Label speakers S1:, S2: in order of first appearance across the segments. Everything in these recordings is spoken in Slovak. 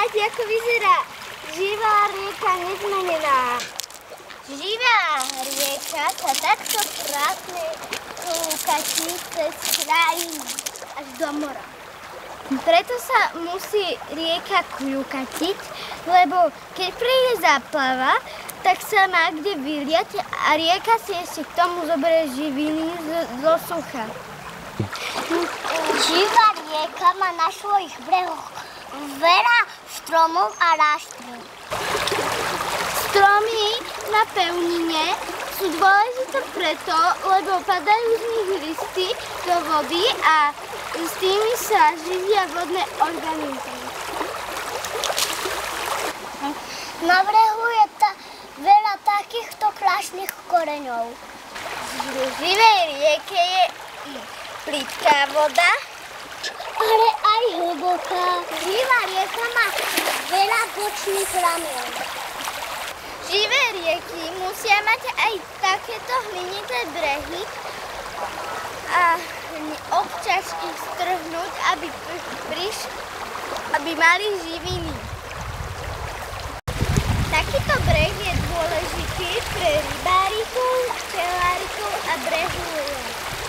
S1: ukázať, ako vyzerá živá rieka nezmenená. Živá rieka sa takto krásne kľúkatí cez krajinu až do mora. Preto sa musí rieka kľúkatiť, lebo keď príde záplava, tak sa má kde vyliať a rieka si ešte k tomu zoberie živiny zo sucha.
S2: Živá rieka má na svojich brehoch veľa stromov a ráštlín.
S1: Stromy na pevnine sú dôležité preto, lebo padajú z nich listy do vody a s tými sa živia vodné organizmy.
S2: Na brehu je veľa takýchto krásnych koreňov.
S1: V živej rieke je plitká voda,
S2: ale aj hlboká. Živá rieka má veľa bočných ramien.
S1: Živé rieky musia mať aj takéto hlinité brehy a občas ich strhnúť, aby mali živiny. Takýto breh je dôležitý pre rybárikov, včelárikov a brehových.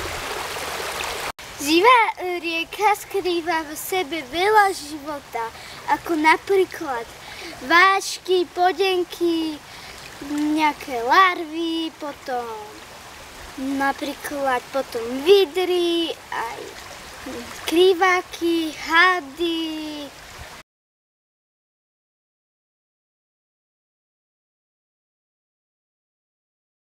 S1: Živá rieka skrýva v sebe veľa života, ako napríklad vášky, podenky, nejaké larvy, potom vidry, aj kriváky, hady,